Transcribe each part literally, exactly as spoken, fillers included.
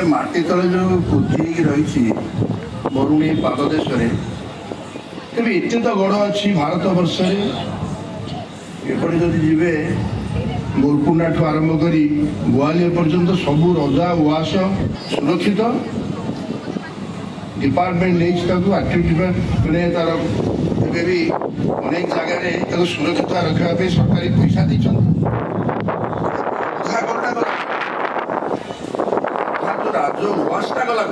माटी तले जो पोती रही बरुणी पाददेश तेज एत तो गढ़ अच्छी भारत वर्ष एपटे जदि जीवे गोलकुंडा ठू आरंभ कर ग्वालियर पर्यंत सबू रजा उआस सुरक्षित डिपार्टमेंट नहीं एक्टिविटी मैंने तार भी अनेक जगह सुरक्षित रखा सरकारी पैसा दी जो उआसटा गला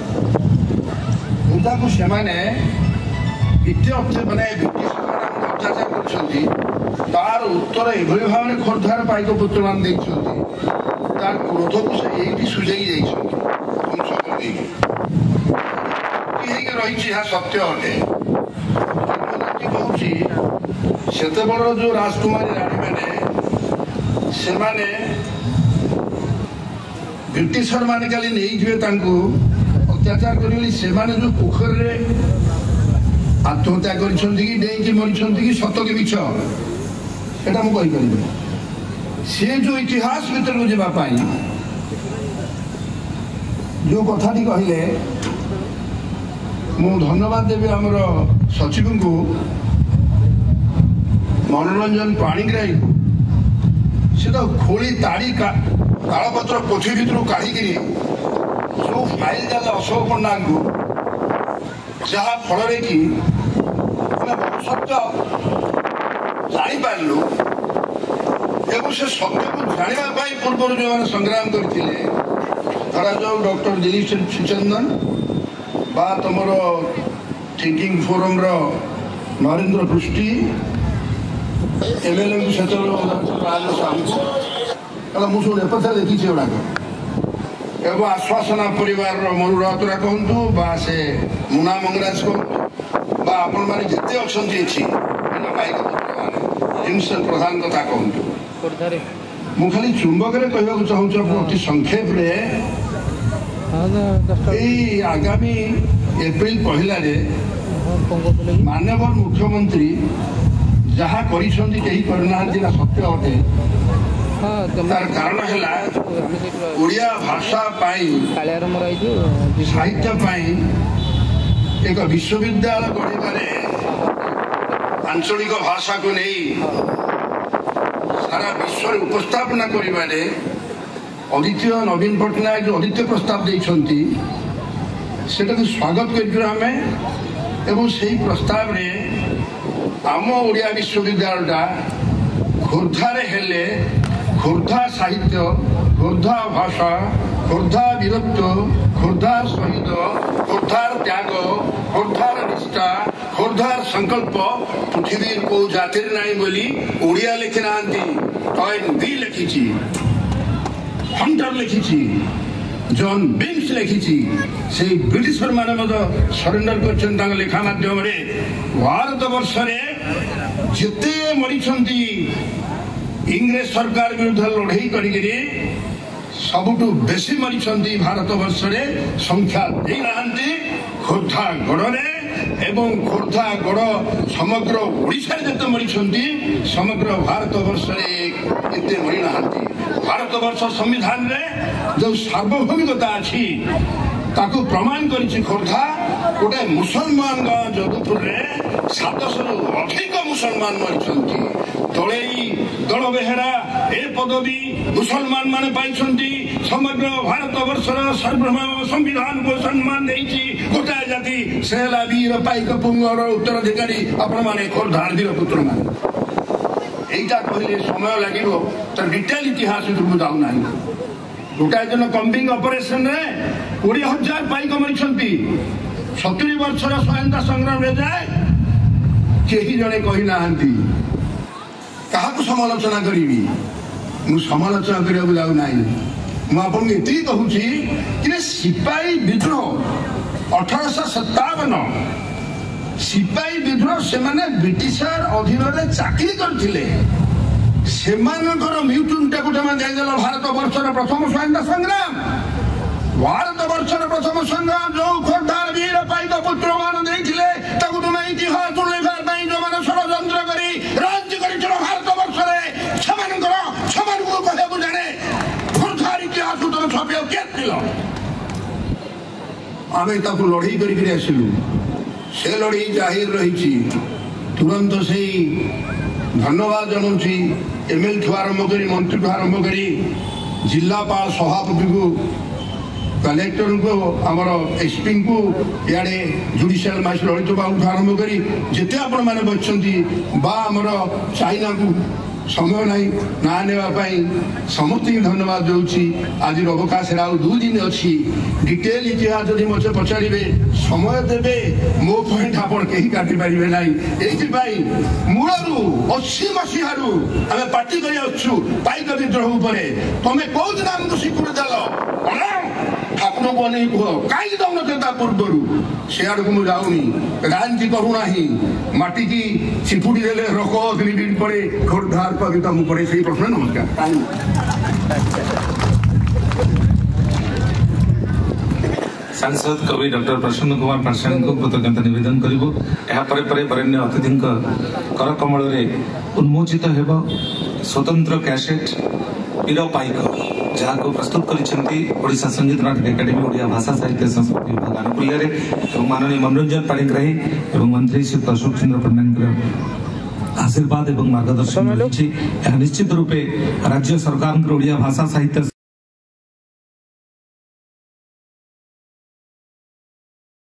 को से माने ब्रिटिश अत्याचार कर उत्तर एभली भाव में खोर्धार पाइक पुत्र मान तार क्रोध को से ये सुझाई रही सत्य अटे कहूँ से बड़ जो राजकुमारी राणी मैंने से माने ब्रिटिशर माने खाली नहीं अत्याचार कर जो पोखर आत्महत्या कर मरी सत कि मिछ एटा मुझे सी जो इतिहास भीतर को जावाई जो कथाटी कहले मु धन्यवाद देवी आमर सचिव को मनोरंजन पाणिग्राही को से तो खोली ताड़ी तालपत्र पोथी भितर काढ़ी जो फाइल देले अशोक पंडा को जहाँ फल कि सत्य जापारू एवं से सत्य को जानापी पूर्व जो मैंने संग्राम करते धरा जाऊ डॉक्टर दिलीप श्रीचंदन बा तुमर थिंकिंग फोरम रो नरेंद्र पृष्टि एमएलए से मुझे एपथा देखी गुड़ाक एवं आश्वासना परिवार मनु राउतरा कहतु बा से मुना मंगराज कहतु बा आपण माने जिते अच्छी भीमसेन प्रधान कथा कहतु मु खाली चुंबक कहवाक चाहूँ अति संक्षेप आगामी एप्रिल पहला माननीय मुख्यमंत्री जहाँ करना सत्य अटे तार कारण है ओडिया भाषा साहित्य एक विश्वविद्यालय गढ़े आंचलिक भाषा को नहीं सारा विश्व उपस्थापना करिबारे अद्वितीय नवीन पट्टनायक जो अद्वितीय प्रस्ताव देइछंती सेटा को स्वागत करियो आमे एवं सेही प्रस्ताव रे आम ओडिया विश्वविद्यालयटा खोर्धारे हेले खोर्धा साहित्य खोर्धा भाषा खोर्धा वीरत्व खोर्धा शहीद खोर्धार त्याग खोर्धार निष्ठा खोर्धार संकल्प पृथ्वी को जातिर नाई बोली ओडिया लिखि नांती टॉयन बी लिखिछि हंटर लिखिछि जॉन बिम्स लिखिछि से ब्रिटिशर माने मद सरेंडर करछन तांग लेखा माध्यम रे भारत वर्ष रे जेते मरिछंती इंग्रेज सरकार विरुद्ध लड़ाई करी सबुठू बेसी मरी भारत वर्ष रे संख्या दे नांती खोर्धा गढ़ एवं खोर्धा गढ़ समग्र ओडिशा जिते मरी समग्र भारत वर्ष एते मरी नांती भारत वर्ष संविधान रे जो सार्वभौमिकता अच्छी ताकू प्रमाण करिछि खोर्धा गोटे मुसलमान गाँव जदुपुर रे सातश रु अधिक मुसलमान मरी दलई दल बेहेरा ए पदवी मुसलमान माने पाइछंती समग्र भारत वर्षर सार्वभौम संविधान को सम्मान देछि गोटाए जाति सेला वीर पाइक पुंगर उत्तराधिकारी आपण माने खोर्धार वीर पुत्र माने एटा कहले समय लागिबो त डिटेल इतिहास दुर्मु जाउ नाही गोटाए जन कम्बिंग ऑपरेशन रे बीस हजार पाइक मरिछंती सत्तर वर्षर स्वाधीनता संग्राम रे जाए केही जने कहि नाहंती क्या समालोचना करी मु समालोचना करने जाऊ ना मुझे ये कहूँ कि सिपाही विद्रोह अठारह सत्तावन सिपाही विद्रोह से माने ब्रिटिशर अधीन में चाकरी करथिले सेमानकर म्यूटूनटा गोटे देदेल भारत वर्षर प्रथम स्वाधीनता संग्राम भारत वर्षर प्रथम संग्राम जो खोर्धार वीर पाइक पुत्र मान देथिले ताकू तुम इतिहास उल्लेख जो मैंने षड्यंत्र करी राज्य कर भारत वर्ष छमान छमान को कहू जाने खोर्धार इतिहास तुम छपे के आम ताकू लड़ई कर आसलु से लड़ई जाहिर रही तुरंत से धन्यवाद जनाऊँगी एमएल ठू आरंभ कर मंत्री ठू आरंभ कर जिलापाल सभापति को कलेक्टर को आमर एसपी को इे जुडिशियल माजिस्ट्रेट ललित बाबू आरंभ कर जिते आपण मैंने बचती आमर चाइना को समय ना ना नेवाई समस्त धन्यवाद दूसरी आज अवकाश दु दिन अच्छी डिटेल इतिहास जब मत पचारे समय देवे मो पॉइंट आप काटि पारे ना ये मूलू अशी मसीह आम पार्टी करू पाइक विद्रोह तुम्हें कौ दिन आमको स्वीकृति देल ठाकुर को नहीं कह कहीं दौन पूर्वर सियाड़ को मुझे जाऊनी राजनीति करूना माटी की चिपुड़ी देले रख दिन पड़े घोर धार कविता मुझे पड़े से प्रश्न नमस्कार सांसद कवि डॉक्टर प्रसन्न कुमार पाठशाणी को कृतज्ञता निवेदन करेन्य अतिथि कर कमल उन्मोचित हेब स्वतंत्र कैसेट वीर पाइक जहाँ को प्रस्तुत करिसेंती संगीत नाटक एकाडेमी ओडिया भाषा साहित्य संस्कृति विभाग आनुकूल्य माननीय मनोरंजन पाणिग्राही एवं मंत्री श्री अशोक चंद्र पट्टनायक आशीर्वाद एवं मार्गदर्शन रही निश्चित रूपे राज्य सरकार ओडिया भाषा साहित्य